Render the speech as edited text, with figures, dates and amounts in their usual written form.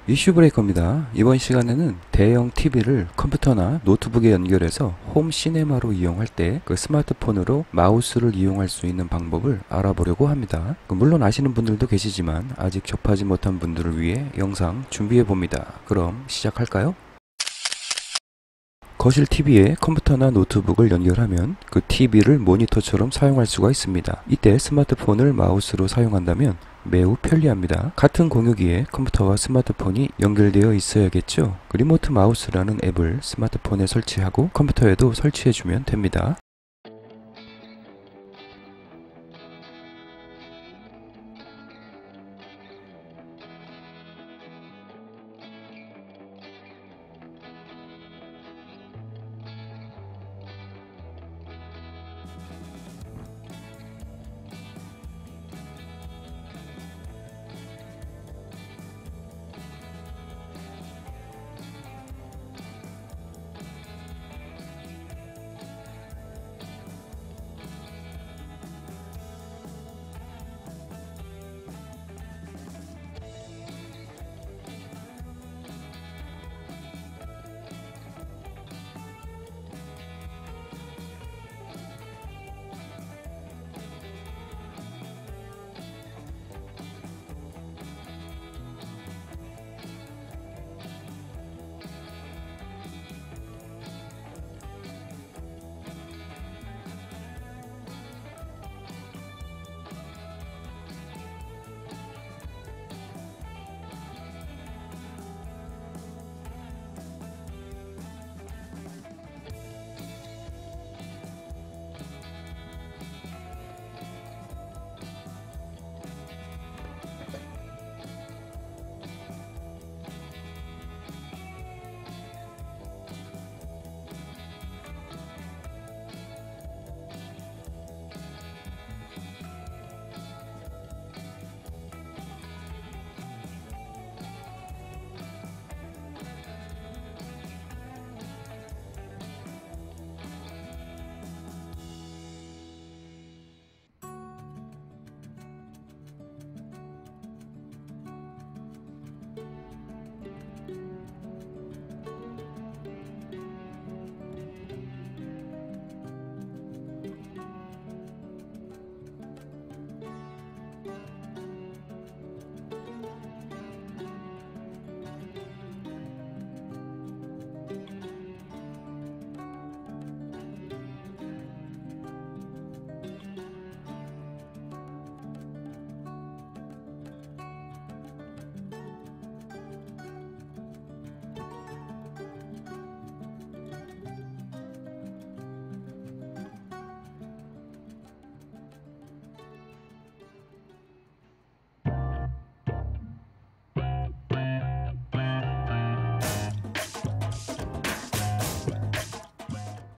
이슈 브레이커입니다. 이번 시간에는 대형 TV를 컴퓨터나 노트북에 연결해서 홈 시네마로 이용할 때 그 스마트폰으로 마우스를 이용할 수 있는 방법을 알아보려고 합니다. 물론 아시는 분들도 계시지만 아직 접하지 못한 분들을 위해 영상 준비해 봅니다. 그럼 시작할까요? 거실 TV에 컴퓨터나 노트북을 연결하면 그 TV를 모니터처럼 사용할 수가 있습니다. 이때 스마트폰을 마우스로 사용한다면 매우 편리합니다. 같은 공유기에 컴퓨터와 스마트폰이 연결되어 있어야겠죠. 그 리모트 마우스라는 앱을 스마트폰에 설치하고 컴퓨터에도 설치해주면 됩니다.